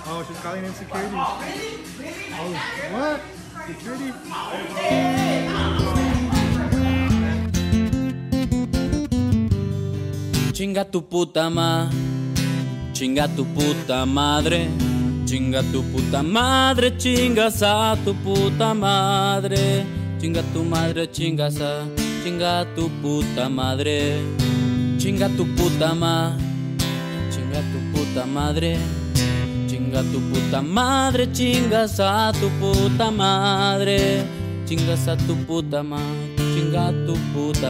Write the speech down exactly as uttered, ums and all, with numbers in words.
Oh, she's calling in security. Oh, what? Security? Chinga tu puta ma, chinga tu puta madre, chinga tu puta madre, chingas a tu puta madre, chinga tu madre, chingas a, chinga tu puta madre, chinga tu puta ma, chinga tu puta madre, chinga tu puta madre, chingas a tu puta madre, chingas a tu puta ma, chinga tu puta